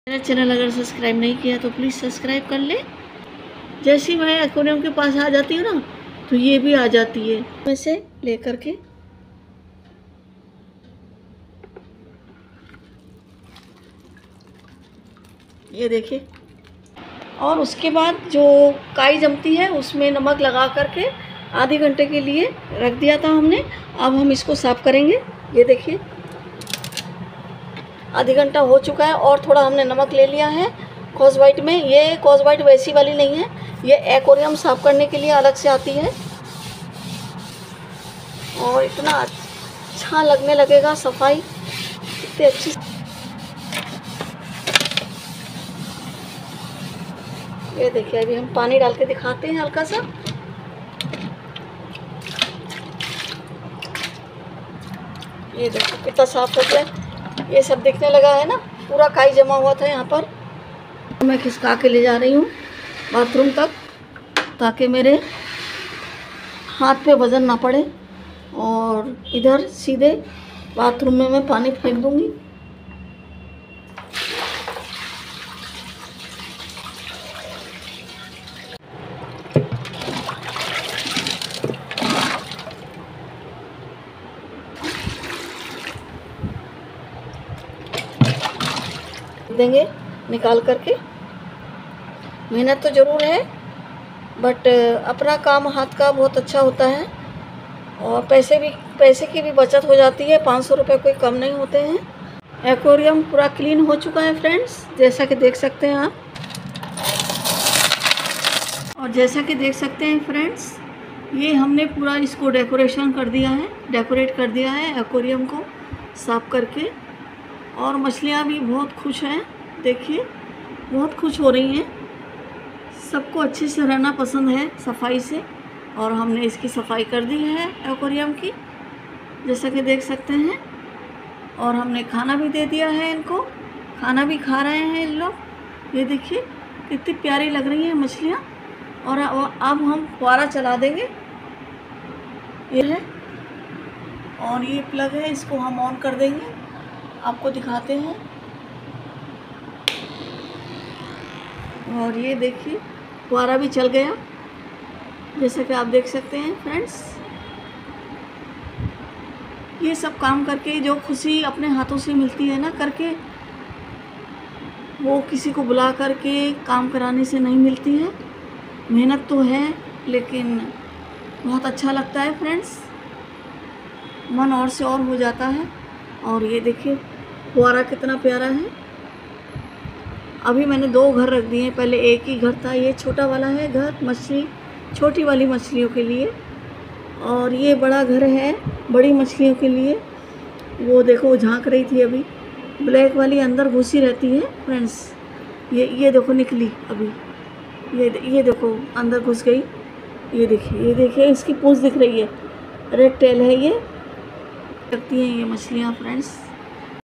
मेरा चैनल अगर सब्सक्राइब नहीं किया तो प्लीज़ सब्सक्राइब कर ले। जैसे ही मैं एक्वेरियम के पास आ जाती हूँ ना तो ये भी आ जाती है वैसे ले करके। ये देखिए। और उसके बाद जो काई जमती है उसमें नमक लगा करके आधे घंटे के लिए रख दिया था हमने। अब हम इसको साफ़ करेंगे। ये देखिए आधे घंटा हो चुका है और थोड़ा हमने नमक ले लिया है कॉस्वाइट में। ये कॉस्वाइट वैसी वाली नहीं है, ये एक्वेरियम साफ़ करने के लिए अलग से आती है और इतना अच्छा लगने लगेगा सफाई, इतनी अच्छी। ये देखिए अभी हम पानी डाल के दिखाते हैं हल्का सा। ये देखो कितना साफ हो गया, ये सब दिखने लगा है ना। पूरा काई जमा हुआ था यहाँ पर। मैं खिसका के ले जा रही हूँ बाथरूम तक ताकि मेरे हाथ पे वज़न ना पड़े और इधर सीधे बाथरूम में मैं पानी फेंक दूँगी। देंगे निकाल करके। मेहनत तो ज़रूर है बट अपना काम हाथ का बहुत अच्छा होता है और पैसे की भी बचत हो जाती है। 500 रुपये कोई कम नहीं होते हैं। एक्वेरियम पूरा क्लीन हो चुका है फ्रेंड्स, जैसा कि देख सकते हैं आप। और जैसा कि देख सकते हैं फ्रेंड्स, ये हमने पूरा इसको डेकोरेट कर दिया है एक्वेरियम को साफ करके। और मछलियाँ भी बहुत खुश हैं, देखिए बहुत खुश हो रही हैं। सबको अच्छे से रहना पसंद है सफाई से। और हमने इसकी सफाई कर दी है एक्वेरियम की, जैसा कि देख सकते हैं। और हमने खाना भी दे दिया है इनको, खाना भी खा रहे हैं इन लोग। ये देखिए कितनी प्यारी लग रही हैं मछलियाँ। और अब हम फुवारा चला देंगे। ये है और ये प्लग है, इसको हम ऑन कर देंगे, आपको दिखाते हैं। और ये देखिए फुवारा भी चल गया, जैसे कि आप देख सकते हैं फ्रेंड्स। ये सब काम करके जो खुशी अपने हाथों से मिलती है ना करके, वो किसी को बुला करके काम कराने से नहीं मिलती है। मेहनत तो है लेकिन बहुत अच्छा लगता है फ्रेंड्स, मन और से और हो जाता है। और ये देखिए फुवारा कितना प्यारा है। अभी मैंने 2 घर रख दिए हैं, पहले एक ही घर था। ये छोटा वाला है घर छोटी वाली मछलियों के लिए, और ये बड़ा घर है बड़ी मछलियों के लिए। वो देखो वो झांक रही थी अभी, ब्लैक वाली अंदर घुसी रहती है फ्रेंड्स। ये देखो निकली अभी, ये देखो अंदर घुस गई। ये देखिए इसकी पूंछ दिख रही है, रेड टेल है ये। करती हैं ये मछलियाँ फ्रेंड्स।